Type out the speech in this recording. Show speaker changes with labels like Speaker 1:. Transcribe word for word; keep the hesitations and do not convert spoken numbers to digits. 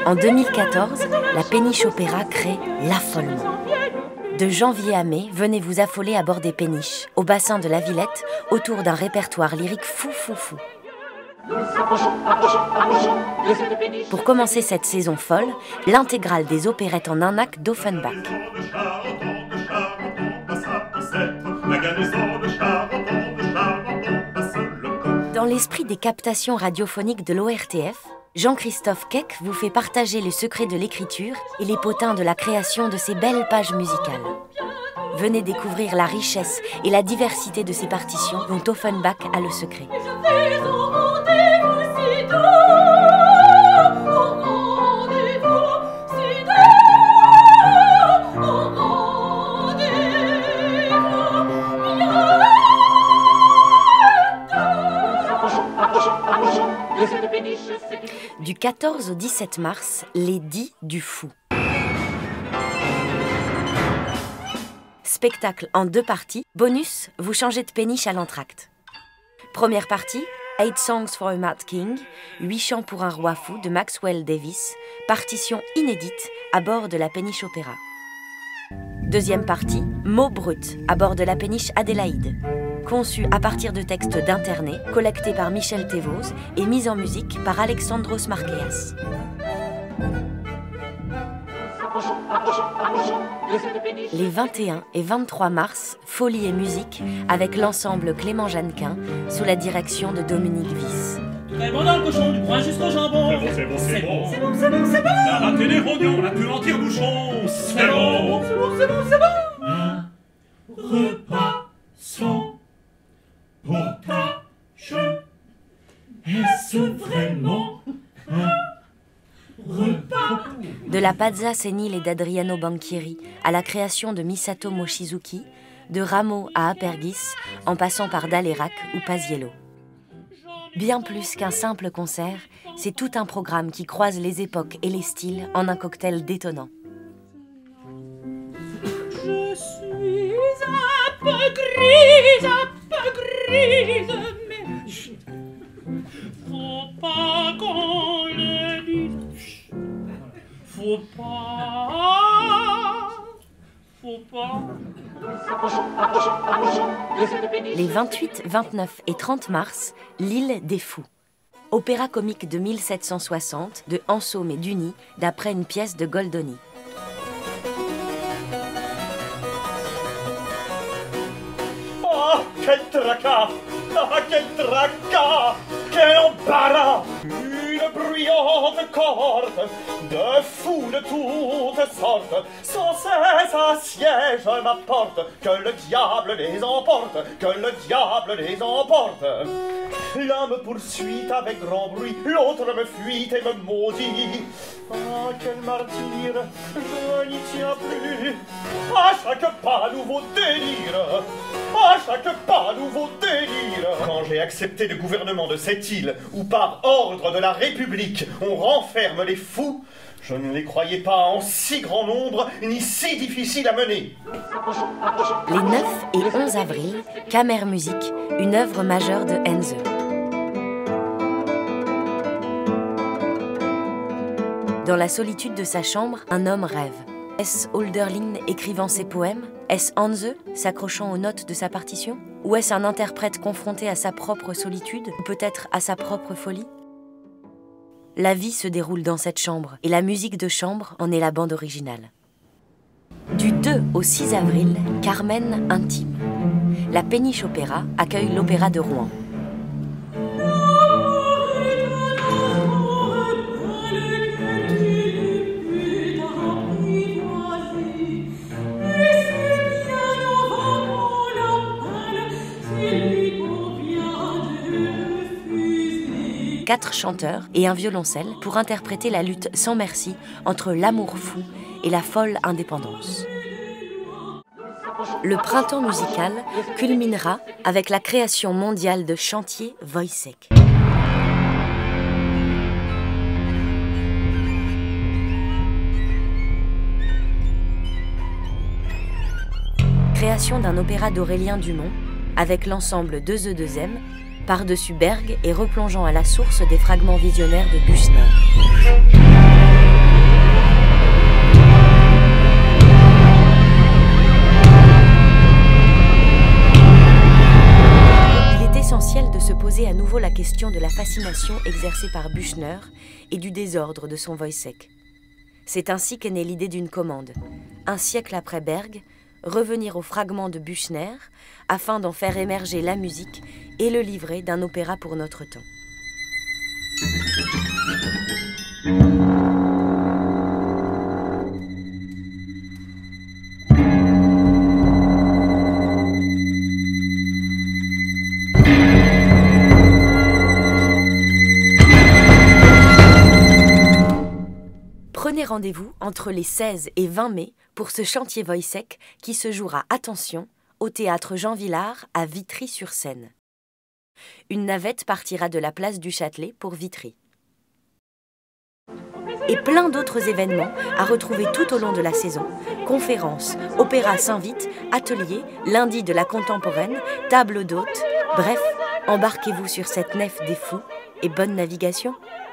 Speaker 1: En deux mille quatorze, la Péniche Opéra crée l'affolement. De janvier à mai, venez vous affoler à bord des péniches, au bassin de la Villette, autour d'un répertoire lyrique fou fou fou. Pour commencer cette saison folle, l'intégrale des opérettes en un acte d'Offenbach. Dans l'esprit des captations radiophoniques de l'O R T F, Jean-Christophe Keck vous fait partager les secrets de l'écriture et les potins de la création de ces belles pages musicales. Venez découvrir la richesse et la diversité de ces partitions dont Offenbach a le secret. Du quatorze au dix-sept mars, les Dix du Fou. Spectacle en deux parties. Bonus, vous changez de péniche à l'entracte. Première partie, Eight Songs for a Mad King, Huit chants pour un roi fou de Maxwell Davis, partition inédite à bord de la Péniche Opéra. Deuxième partie, Mots bruts à bord de la Péniche Adélaïde. Conçu à partir de textes d'internés, collectés par Michel Thévose et mis en musique par Alexandros Marqueas. Les vingt et un et vingt-trois mars, Folie et musique avec l'ensemble Clément Jeannequin sous la direction de Dominique Wyss.
Speaker 2: Très bon dans le cochon, du point jusqu'au jambon. C'est bon, c'est bon, c'est bon, c'est bon, c'est bon. La raté des rognons, la pure entière bouchon. C'est bon, c'est bon, c'est bon, c'est bon. Un repas sans potage. Est-ce vraiment un repas?
Speaker 1: De la Pazza Sénile et d'Adriano Banchieri à la création de Misato Mochizuki, de Rameau à Apergis, en passant par Dalérac ou Paziello. Bien plus qu'un simple concert, c'est tout un programme qui croise les époques et les styles en un cocktail détonnant.
Speaker 2: Je suis un peu grise, un peu grise, mais je... faut pas qu'on le dise. Faut pas, faut pas.
Speaker 1: Les vingt-huit, vingt-neuf et trente mars, L'Île des Fous. Opéra comique de mille sept cent soixante de Ansaume et Duny, d'après une pièce de Goldoni.
Speaker 2: Oh, quel tracas! Ah, quel tracas! Quel embarras! Une bruyante cohorte de fous de toutes sortes, sans cesse assiège ma porte. Que le diable les emporte, que le diable les emporte. L'un me poursuit avec grand bruit, l'autre me fuit et me maudit. Ah, quel martyr, je n'y tiens plus. À chaque pas, nouveau délire. À chaque pas, nouveau délire. Quand j'ai accepté le gouvernement de cette île, où par ordre de la République, on renferme les fous, je ne les croyais pas en si grand nombre, ni si difficile à mener.
Speaker 1: Les neuf et onze avril, Kammermusik, une œuvre majeure de Henze. Dans la solitude de sa chambre, un homme rêve. Est-ce Hölderlin écrivant ses poèmes? Est-ce Henze s'accrochant aux notes de sa partition? Ou est-ce un interprète confronté à sa propre solitude, ou peut-être à sa propre folie? La vie se déroule dans cette chambre, et la musique de chambre en est la bande originale. Du deux au six avril, Carmen intime. La Péniche Opéra accueille l'Opéra de Rouen. Quatre chanteurs et un violoncelle pour interpréter la lutte sans merci entre l'amour fou et la folle indépendance. Le printemps musical culminera avec la création mondiale de Chantier Wojciech. Création d'un opéra d'Aurélien Dumont avec l'ensemble deux E deux M, par-dessus Berg et replongeant à la source des fragments visionnaires de Büchner. question de la fascination exercée par Büchner et du désordre de son Woyzeck. C'est ainsi qu'est née l'idée d'une commande, un siècle après Berg, revenir aux fragments de Büchner afin d'en faire émerger la musique et le livret d'un opéra pour notre temps. Prenez rendez-vous entre les seize et vingt mai pour ce chantier Woyzeck qui se jouera, attention, au théâtre Jean Vilar à Vitry-sur-Seine. Une navette partira de la place du Châtelet pour Vitry. Et plein d'autres événements à retrouver tout au long de la saison. Conférences, opéra Saint-Vite, ateliers, lundi de la contemporaine, table d'hôtes. Bref, embarquez-vous sur cette nef des fous et bonne navigation.